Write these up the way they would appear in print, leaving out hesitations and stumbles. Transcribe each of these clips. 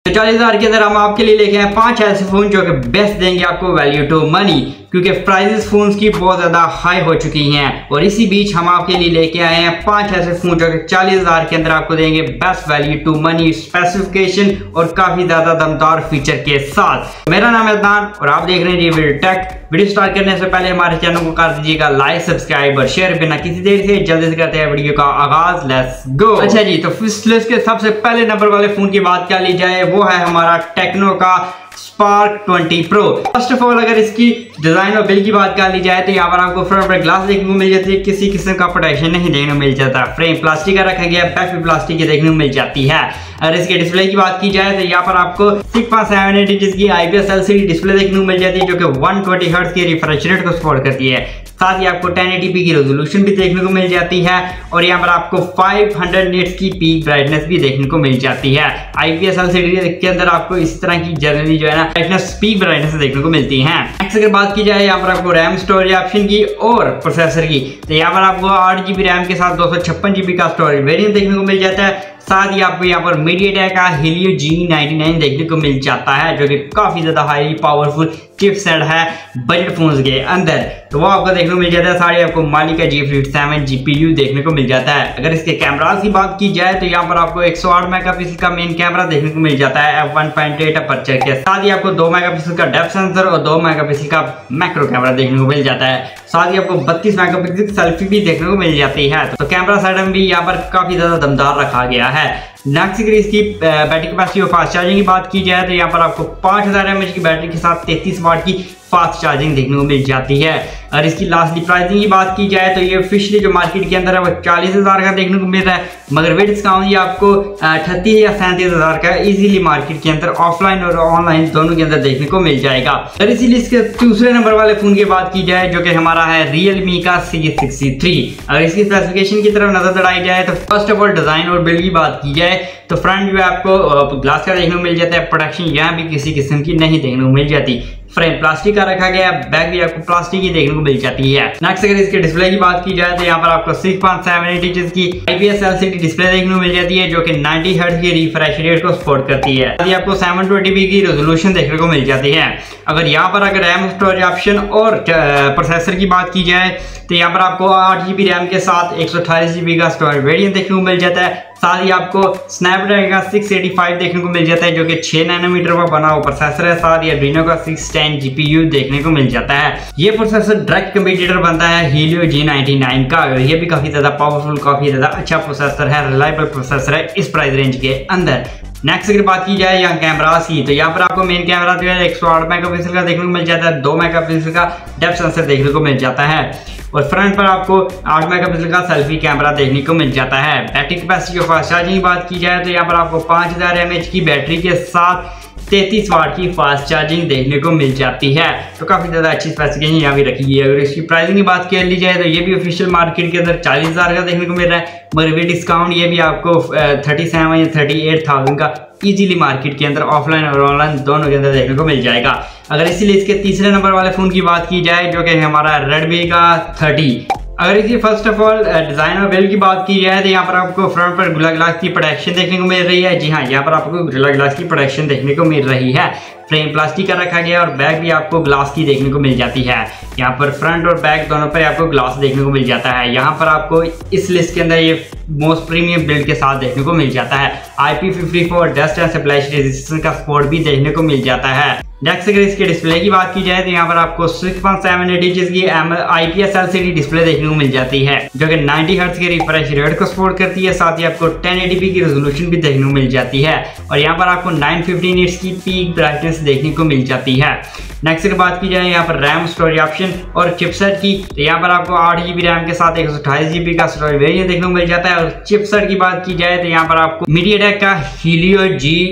तो 40,000 के अंदर हम आपके लिए लेके आए 5 ऐसे फोन जो कि बेस्ट देंगे आपको वैल्यू टू मनी, क्योंकि प्राइसेस फोन्स की बहुत ज्यादा हाई हो चुकी हैं। और इसी बीच हम आपके लिए लेके आए हैं 5 ऐसे फोन जो कि 40,000 के अंदर आपको देंगे best value to money, specification और काफी ज्यादा दमदार फीचर के साथ। मेरा नाम है अदनान और आप देख रहे हैं रिव्यू टेक। वीडियो स्टार्ट करने से पहले हमारे चैनल को कर दीजिएगा लाइक, सब्सक्राइब और शेयर। बिना किसी देर से जल्दी से करते हैं वीडियो का आगाज। Let's go. अच्छा जी, तो फर्स्ट लिस्ट के सबसे पहले नंबर वाले फोन की बात कर ली जाए, वो है हमारा टेक्नो का स्पार्क 20 प्रो। फर्स्ट ऑफ ऑल अगर इसकी डिजाइन और बिल की बात कर ली जाए तो यहाँ पर आपको फ्रंट पर ग्लास देखने को मिल जाती है, किसी किस्म का प्रोटेक्शन नहीं देखने को मिल जाता। फ्रेम प्लास्टिक का रखा गया, बैक भी प्लास्टिक की देखने को मिल जाती है। अगर इसके डिस्प्ले की बात की जाए तो यहाँ पर आपको 6.78 इंच की IPS LCD डिस्प्ले देखने को मिल जाती है, जो कि 120 हर्ट्ज के रिफ्रेश रेट को सपोर्ट करती है। साथ ही आपको 1080p की रेजोल्यूशन भी देखने को मिल जाती है और यहाँ पर आपको 500 निट्स की पीक ब्राइटनेस भी देखने को मिल जाती है। IPS LCD के अंदर आपको इस तरह की जनरली जो है ना ब्राइटनेस, पीक ब्राइटनेस देखने को मिलती है। नेक्स्ट अगर बात की जाए यहाँ पर आपको रैम स्टोरेज ऑप्शन की और प्रोसेसर की, तो यहाँ पर आपको 8GB रैम के साथ 256GB का स्टोरेज वेरिएंट देखने को मिल जाता है। साथ ही आपको यहाँ पर MediaTek का Helio G99 देखने को मिल जाता है, जो कि काफी ज्यादा हाई पावरफुल चिपसेट है बजट फोन्स के अंदर, तो वो आपको देखने को मिल जाता है। साथ ही आपको Mali का G57 GPU देखने को मिल जाता है। अगर इसके कैमरास की बात की जाए तो यहाँ पर आपको 108 मेगापिक्सल का मेन कैमरा देखने को मिल जाता है f1.8 अपर्चर के। साथ ही आपको 2 मेगापिक्सल का डेप्थ सेंसर और 2 मेगापिक्सल का मैक्रो कैमरा देखने को मिल जाता है। साथ ही आपको 32 मेगापिक्सल सेल्फी भी देखने को मिल जाती है, तो कैमरा सेटअप भी यहाँ पर काफी ज्यादा दमदार रखा गया है। नेक्स्ट अगर इसकी बैटरी कैपेसिटी और फास्ट चार्जिंग की बात की जाए तो यहाँ पर आपको 5000 mAh की बैटरी के साथ 33 वाट की फास्ट चार्जिंग देखने को मिल जाती है। और इसकी लास्टली प्राइसिंग की बात की जाए तो ये ऑफिशियली जो मार्केट के अंदर है वो 40,000 का देखने को मिल रहा है, मगर विद डिस्काउंट ये आपको 38 या 37,000 का इजीली मार्केट के अंदर ऑफलाइन और ऑनलाइन दोनों के अंदर देखने को मिल जाएगा। और इसी लिस्ट के दूसरे नंबर वाले फोन की बात की जाए जो कि हमारा है Realme का C63। अगर इसकी स्पेसिफिकेशन की तरफ नजर दौड़ाई जाए तो फर्स्ट ऑफ ऑल डिजाइन और बिल्ड की बात की जाए तो फ्रंट जो आपको ग्लास का देखने को मिल जाता है, प्रोटेक्शन यहाँ भी किसी किस्म की नहीं देखने को मिल जाती। फ्रेम प्लास्टिक का रखा गया, बैक भी आपको प्लास्टिक की देखने को मिल जाती है। नेक्स्ट अगर इसके डिस्प्ले की बात की जाए तो यहाँ पर आपको 6.78 इंच की IPS LCD डिस्प्ले देखने को मिल जाती है, जो कि 90 हर्ट्ज के रिफ्रेश रेट को सपोर्ट करती है। साथ ही आपको 720p की रेजोल्यूशन देखने को मिल जाती है। अगर यहाँ पर अगर रैम स्टोरेज ऑप्शन और प्रोसेसर की बात की जाए तो यहाँ पर आपको 8GB रैम के साथ 128GB का स्टोरेज वेरिएंट देखने को मिल जाता है। साथ ही आपको स्नैपड्रैगन का 685 देखने को मिल जाता है, जो कि 6 नैनोमीटर का बना हुआ प्रोसेसर है। साथ ही Adreno का 610 GPU देखने को मिल जाता है। ये प्रोसेसर डायरेक्ट कंपटीटर बनता है Helio G99 का, और ये भी काफी ज्यादा पावरफुल, काफी ज्यादा अच्छा प्रोसेसर है, रिलायबल प्रोसेसर है इस प्राइस रेंज के अंदर। नेक्स्ट अगर बात की जाए यहाँ कैमरास की तो यहाँ पर आपको मेन कैमरा जो है 108 मेगापिक्सल का देखने को मिल जाता है, 2 मेगापिक्सल का डेप्थ सेंसर देखने को मिल जाता है और फ्रंट पर आपको 8 मेगापिक्सल का सेल्फी कैमरा देखने को मिल जाता है। बैटरी कैपेसिटी और फास्ट चार्जिंग की बात की जाए तो यहाँ पर आपको 5000 mAh की बैटरी के साथ 33 वाट की फास्ट चार्जिंग देखने को मिल जाती है, तो काफी ज्यादा अच्छी स्पेसिफिकेशन यहाँ भी रखी है। अगर इसकी प्राइसिंग की बात कर ली जाए तो ये भी ऑफिशियल मार्केट के अंदर 40,000 का देखने को मिल रहा है, मगर विद डिस्काउंट ये भी आपको 37 या 38,000 का इजीली मार्केट के अंदर ऑफलाइन और ऑनलाइन दोनों के अंदर देखने को मिल जाएगा। अगर इसीलिए इसके तीसरे नंबर वाले फोन की बात की जाए जो कि हमारा Redmi का 30। अगर इसकी फर्स्ट ऑफ ऑल डिजाइन और बिल्ड की बात की जाए तो यहाँ पर आपको फ्रंट पर गोरिल्ला ग्लास की प्रोटेक्शन देखने को मिल रही है। जी हाँ, यहाँ पर आपको गोरिल्ला ग्लास की प्रोटेक्शन देखने को मिल रही है। फ्रेम प्लास्टिक का रखा गया और बैक भी आपको ग्लास की देखने को मिल जाती है। यहाँ पर फ्रंट और बैक दोनों पर आपको ग्लास देखने को मिल जाता है। यहाँ पर आपको इस लिस्ट के अंदर ये मोस्ट प्रीमियम बिल्ड के साथ देखने को मिल जाता है। IP54 dust and splash resistance का सपोर्ट भी देखने को मिल जाता है। नेक्स्ट अगर इसके डिस्प्ले की बात की जाए तो यहाँ पर आपको 6.78 इंच की IPS LCD डिस्प्ले देखने को मिल जाती है, जो कि 90 हर्ट्ज के रिफ्रेश रेट को सपोर्ट करती है। साथ ही आपको 1080p की रेजोल्यूशन भी देखने को मिल जाती है और यहाँ पर आपको 950 निट्स की पीक ब्राइटनेस देखने को मिल जाती है। नेक्स्ट अगर बात की जाए यहाँ पर रैम स्टोरेज ऑप्शन और चिपसेट की तो यहाँ पर आपको 8GB रैम के साथ 128GB का स्टोरेज वेरिएंट देखने को मिल जाता है। और चिपसेट की बात की जाए तो यहाँ पर आपको MediaTek का Helio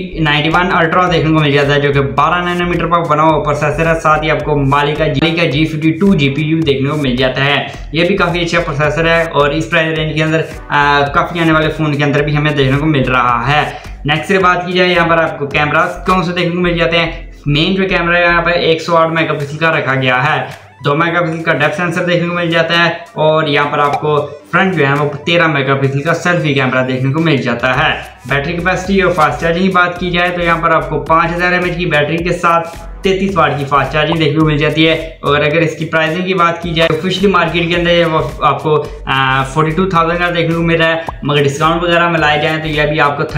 G91 Ultra देखने को मिल जाता है, जो कि 12 नैनोमीटर पर बना हुआ प्रोसेसर है। साथ ही आपको Mali का G52 GPU देखने को मिल जाता है। ये भी काफी अच्छा प्रोसेसर है और इस प्राइस रेंज के अंदर काफी आने वाले फोन के अंदर भी हमें देखने को मिल रहा है। नेक्स्ट बात की जाए यहाँ पर आपको कैमरास कौन से देखने को मिल जाते हैं। मेन जो कैमरा है यहाँ पर 108 मेगापिक्सल का रखा गया है। 2 मेगापिक्सल का डेप्थ सेंसर देखने को मिल जाता है और यहाँ पर आपको फ्रंट जो है वो 13 मेगापिक्सल का सेल्फी कैमरा देखने को मिल जाता है। बैटरी कैपेसिटी और फास्ट चार्जिंग की बात की जाए तो यहाँ पर आपको 5000 mAh की बैटरी के साथ 33 वाट की फास्ट चार्जिंग देखने को मिल जाती है। और अगर इसकी प्राइसिंग की बात की जाए तो ऑफिशियली मार्केट के अंदर वो आपको 42,000 का देखने को मिल रहा है, मगर डिस्काउंट वगैरह में लाए जाए तो यह भी आपको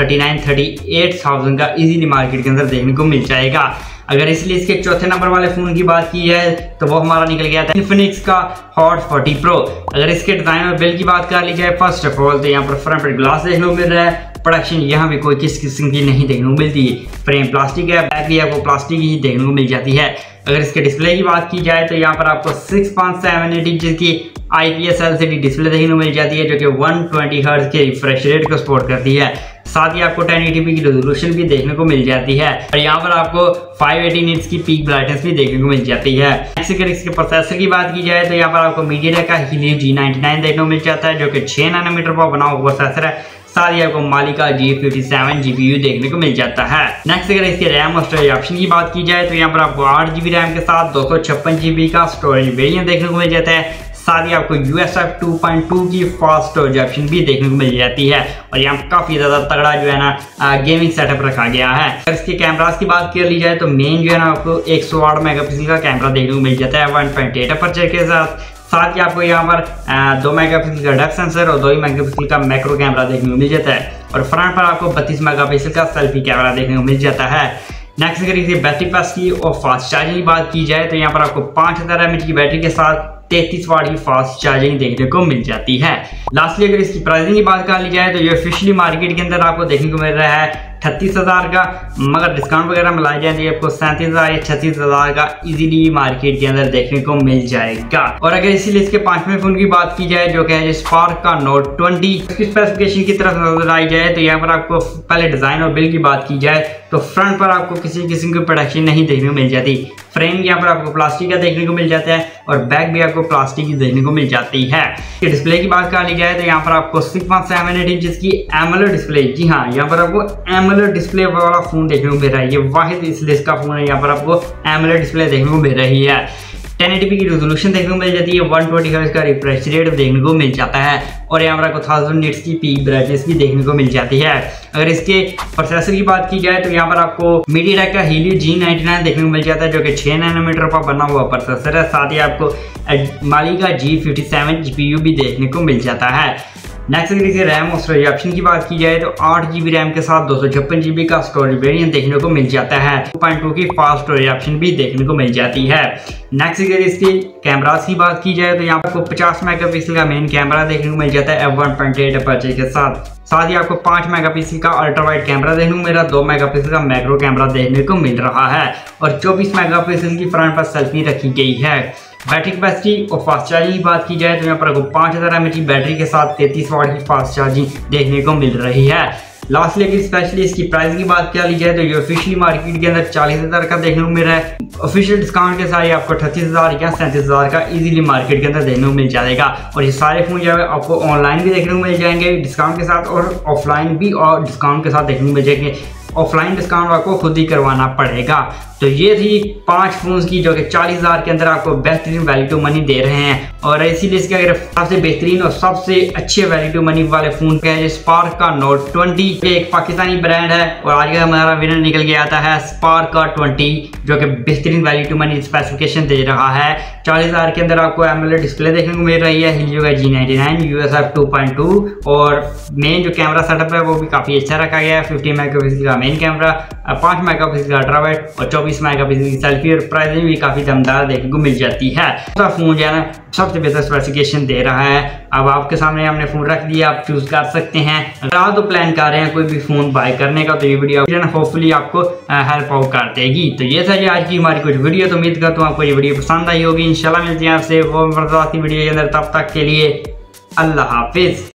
38,000 का इजीली मार्केट के अंदर देखने को मिल जाएगा। अगर इसलिए इसके चौथे नंबर वाले फ़ोन की बात की जाए तो वो हमारा निकल गया था इन्फिनिक्स का हॉट 40 प्रो। अगर इसके डिज़ाइन और बिल्ड की बात कर ली जाए, फर्स्ट ऑफ ऑल तो यहाँ पर फ्रंट पर ग्लास देखने को मिल रहा है। प्रोडक्शन यहाँ भी कोई किस किस्म की नहीं देखने को मिलती है। फ्रेम प्लास्टिक है, बैक भी आपको प्लास्टिक ही देखने को मिल जाती है। अगर इसके डिस्प्ले की बात की जाए तो यहाँ पर आपको 6.78 इंच की IPS LCD डिस्प्ले देखने को मिल जाती है जो कि 120 हर्ट्ज के रिफ्रेश रेट को सपोर्ट करती है। साथ ही आपको 1080p की रेजोल्यूशन भी देखने को मिल जाती है और यहाँ पर आपको 518 इंच की पीक ब्राइटनेस भी देखने को मिल जाती है। अगर इसके प्रोसेसर की बात की जाए तो यहाँ पर आपको मीडियाटेक का Helio G99 देखने को मिल जाता है जो कि 6 नैनोमीटर पर बना हुआ प्रोसेसर है। साथ ही आपको माली का G57 GPU देखने को मिल जाता है। नेक्स्ट अगर इसके रैम और स्टोरेज ऑप्शन की बात की जाए तो यहाँ पर आपको 8GB रैम के साथ 256GB का स्टोरेज वेरिएंट देखने को मिल जाता है। साथ ही आपको UFS 2.2 की फास्ट स्टोरेज ऑप्शन भी देखने को मिल जाती है और यहाँ काफ़ी ज़्यादा तगड़ा जो है ना गेमिंग सेटअप रखा गया है। अगर इसके कैमरास की बात कर ली जाए तो मेन जो है ना आपको 108 मेगापिक्सल का कैमरा देखने को मिल जाता है 1.8 अपर्चर के साथ। साथ ही आपको यहाँ पर 2 मेगापिक्सल का डेप्थ सेंसर और 2 मेगापिक्सल का मैक्रो कैमरा देखने को मिल जाता है और फ्रंट पर आपको 32 मेगापिक्सल का सेल्फी कैमरा देखने को मिल जाता है। नेक्स्ट अगर इसकी बैटरी कैपेसिटी और फास्ट चार्जिंग की बात की जाए तो यहाँ पर आपको 5000 mAh की बैटरी के साथ 33 वाट की फास्ट चार्जिंग देखने को मिल जाती है। लास्टली अगर इसकी प्राइसिंग की बात कर ली जाए तो ये ऑफिशियली मार्केट के अंदर आपको देखने को मिल रहा है 38,000 का, मगर डिस्काउंट वगैरह मिलाए जाए तो ये आपको 37,000 या 36,000 का इजीली मार्केट के अंदर देखने को मिल जाएगा। और अगर इसीलिए इसके 5वें फोन की बात की जाए जो कि है स्पार्क का Note 20, इसकी स्पेसिफिकेशन की तरफ नजर आई जाए तो यहाँ पर आपको पहले डिजाइन और बिल्ड की बात की जाए तो फ्रंट पर आपको किसी किस्म की प्रोडक्शन नहीं देखने को मिल जाती। फ्रेम यहाँ पर आपको प्लास्टिक का देखने को मिल जाता है और बैक भी आपको प्लास्टिक की देखने को मिल जाती है। डिस्प्ले की बात कर ली जाए तो यहाँ पर आपको 6.78 इंच की AMOLED डिस्प्ले, जी हाँ यहाँ पर आपको AMOLED डिस्प्ले वाला फोन देखने को मिल रहा है। ये वाहिद इस लिस्ट का फोन है यहाँ पर आपको AMOLED डिस्प्ले देखने को मिल रही है। 1080p की रेजोल्यूशन देखने को मिल जाती है, 120 हर्ट्ज का रिफ्रेश रेट देखने को मिल जाता है और यहाँ पर आपको 1000 निट्स की पीक ब्राइटनेस भी देखने को मिल जाती है। अगर इसके प्रोसेसर की बात की जाए तो यहाँ पर आपको मीडियाटेक का Helio G99 देखने को मिल जाता है जो कि 6 नैनोमीटर पर बना हुआ प्रोसेसर है। साथ ही आपको माली का G57 GPU भी देखने को मिल जाता है। नेक्स्ट अगर इसके रैम और स्टोरेज ऑप्शन की बात की जाए तो 8GB रैम के साथ 256GB का स्टोरेज वेरिएंट देखने को मिल जाता है। 2.2 की फास्ट स्टोरेज ऑप्शन भी देखने को मिल जाती है। नेक्स्ट अगर इसके कैमरास की बात की जाए तो यहाँ आपको 50 मेगापिक्सल का मेन कैमरा देखने को मिल जाता है f1.8 अपर्चर के साथ ही आपको 5 मेगापिक्सल का अल्ट्रा वाइड कैमरा देखने को मिल रहा है, 2 मेगापिक्सल का मैक्रो कैमरा देखने को मिल रहा है और 24 मेगापिक्सल की फ्रंट पर सेल्फी रखी गई है। बैटरी कैपेसिटी और फास्ट चार्जिंग की बात की जाए तो यहाँ पर आपको 5000 mAh की बैटरी के साथ 33 वाट की फास्ट चार्जिंग देखने को मिल रही है। लास्टली अगर स्पेशली इसकी प्राइस की बात कर ली जाए तो ये ऑफिशियली मार्केट के अंदर 40,000 का देखने को मिल रहा है। ऑफिशियल डिस्काउंट के साथ आपको 38,000 या 37,000 का इजीली मार्केट के अंदर देखने को मिल जाएगा और ये सारे फोन जो है आपको ऑनलाइन भी देखने को मिल जाएंगे डिस्काउंट के साथ और ऑफलाइन भी और डिस्काउंट के साथ देखने को मिल जाएंगे। ऑफलाइन डिस्काउंट आपको खुद ही करवाना पड़ेगा। तो ये थी 5 फोन्स की जो कि 40,000 के अंदर आपको बेहतरीन वैल्यू टू मनी दे रहे हैं और इसीलिए इसके अगर सबसे बेहतरीन और सबसे अच्छे वैल्यू टू मनी वाले फोन का है स्पार्क का Note 20, एक पाकिस्तानी ब्रांड है और आज का हमारा विनर निकल के आता है स्पार्क का 20 जो कि बेहतरीन वैल्यू टू मनी स्पेसिफिकेशन दे रहा है। 40,000 के अंदर आपको AMOLED डिस्प्ले देखने को मिल रही है, Helio का G99, UFS 2.2 और मेन जो कैमरा सेटअप है वो भी काफ़ी अच्छा रखा गया है। 50 मेगापिक्सल का मेन कैमरा, 5 मेगापिक्सल का अल्ट्रा वाइड और 24 मेगापिक्सल की सेल्फी और प्राइसिंग भी काफ़ी दमदार देखने को मिल जाती है। तो फोन जो है ना सबसे बेहतर स्पेसिफिकेशन दे रहा है। अब आपके सामने हमने फ़ोन रख दिया, आप चूज़ कर सकते हैं। अगर आप तो प्लान कर रहे हैं कोई भी फ़ोन बाय करने का तो ये वीडियो होपफुली आपको हेल्प आउट कर देगी। तो ये था जी आज की हमारी कुछ वीडियो। तो उम्मीद करता हूँ आपको ये वीडियो पसंद आई होगी। इंशाल्लाह मिलते हैं आपसे वो वीडियो के अंदर, तब तक के लिए अल्लाह हाफिज़।